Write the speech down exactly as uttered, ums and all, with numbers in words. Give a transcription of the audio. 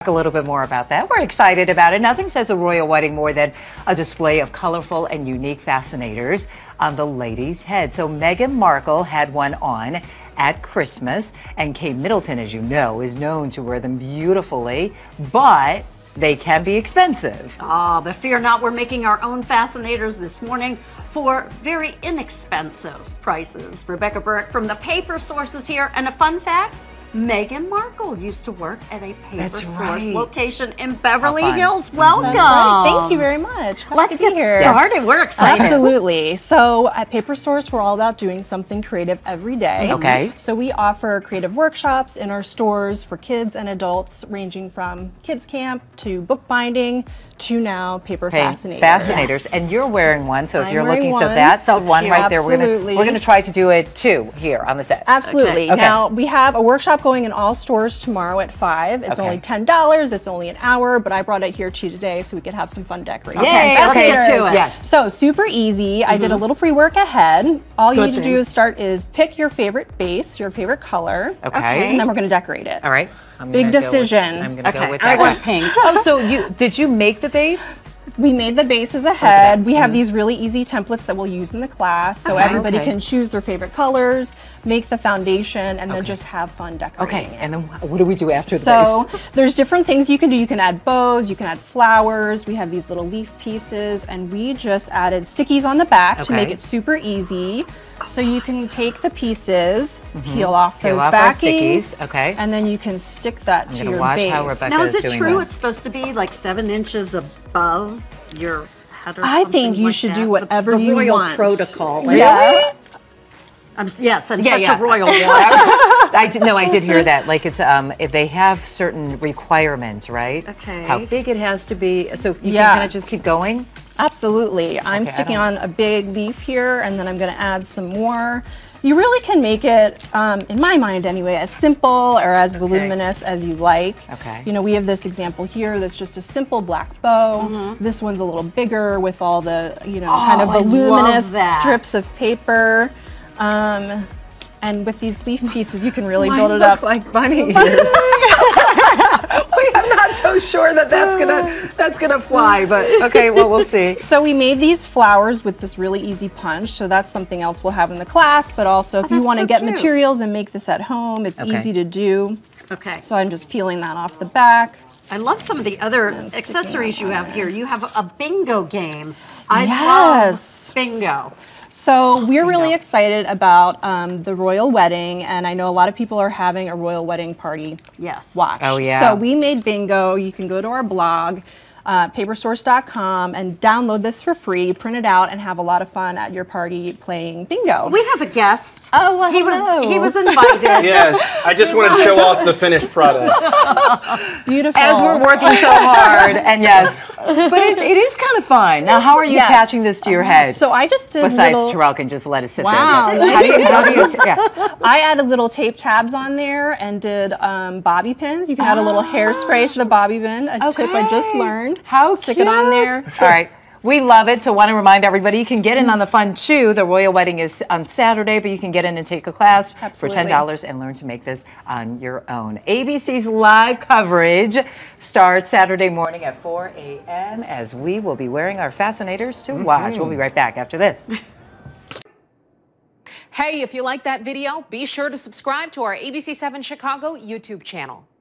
A little bit more about that. We're excited about it. Nothing says a royal wedding more than a display of colorful and unique fascinators on the lady's head. So Meghan Markle had one on at Christmas, and Kate Middleton, as you know, is known to wear them beautifully, but they can be expensive. Ah, but fear not, we're making our own fascinators this morning for very inexpensive prices. Rebecca Burke from the Paper Source is here, and a fun fact, Meghan Markle used to work at a Paper That's Source right. location in Beverly Hills. Mm-hmm. Welcome. That's right. Thank you very much. Happy Let's to be get here. started. We're excited. Absolutely. So at Paper Source, we're all about doing something creative every day. Okay. So we offer creative workshops in our stores for kids and adults, ranging from kids camp to bookbinding to now paper Hey, fascinators. fascinators, and you're wearing one. So if I'm you're wearing looking, so one. that's So the one cute. right there. We're gonna Absolutely. we're gonna try to do it too here on the set. Absolutely. Okay. Now we have a workshop going in all stores tomorrow at five. It's Okay. only ten dollars. It's only an hour, but I brought it here to you today so we could have some fun decorating. Okay, let's okay. get to it. Yes. So super easy. I did a little pre-work ahead. All you Good need to thing. do is start is pick your favorite base, your favorite color. Okay. And then we're going to decorate it. All right. I'm Big gonna go with- decision. I'm gonna Okay, go with I that want one. pink. Oh, so you did you make the base? We made the bases ahead. We have Mm-hmm. these really easy templates that we'll use in the class, so Okay. everybody Okay. can choose their favorite colors, make the foundation, and then Okay. just have fun decorating. Okay. it. And then what do we do after the So base? there's different things you can do. You can add bows, you can add flowers. We have these little leaf pieces, and we just added stickies on the back to make Okay. it super easy. So you can take the pieces, peel off Peel those off our backings, stickies, okay. and then you can stick that I'm to gonna your watch base. how Rebecca Now, is is it doing true this. it's supposed to be like seven inches above your head or I something think you like should that? do The- whatever the you royal want. protocol. Like, Yeah. I'm, yes, I'm Yeah, such yeah. a royal one. I did no, I did hear that. Like it's um, if they have certain requirements, right? Okay. How big it has to be. So you Yeah. can kind of just keep going. Absolutely. I'm Okay, I sticking don't- on a big leaf here, and then I'm going to add some more. You really can make it, um, in my mind anyway, as simple or as voluminous as you like. Okay. You know, we have this example here that's just a simple black bow. This one's a little bigger with all the, you know, kind of Oh, I love voluminous that. strips of paper. Um, and with these leaf pieces, you can really Mine build it look up. like bunny ears. Wait, I'm not so sure that that's gonna that's gonna fly, but okay, well we'll see. So we made these flowers with this really easy punch, so that's something else we'll have in the class, but also if you that's want to so get cute. materials and make this at home, it's Okay. easy to do. Okay. So I'm just peeling that off the back. I love some of the other And sticking accessories that you have on here. You have a bingo game. I Yes. love bingo. So we're really Bingo. excited about um, the royal wedding, and I know a lot of people are having a royal wedding party Yes. watch. Oh, yeah. So we made bingo. You can go to our blog, uh, paper source dot com, and download this for free, print it out, and have a lot of fun at your party playing bingo. We have a guest. Oh, well, he hello. was he was invited. Yes, I just want to show off the finished product. Beautiful. As we're working so hard, and yes, but it, it is kind of fun. Now, how are you Yes. attaching this to your head? So I just did Besides, little, Terrell can just let it sit Wow, there. But how do you? How do you? t- yeah. I added little tape tabs on there and did um, bobby pins. You can add a little hairspray to the bobby pin, a tip I just Okay. learned. How Stick it on there. All right. We love it. So want to remind everybody you can get in on the fun too. The royal wedding is on Saturday, but you can get in and take a class Absolutely. for ten dollars and learn to make this on your own. A B C's live coverage starts Saturday morning at four A M as we will be wearing our fascinators to watch. We'll be right back after this. Hey, if you like that video, be sure to subscribe to our A B C seven Chicago YouTube channel.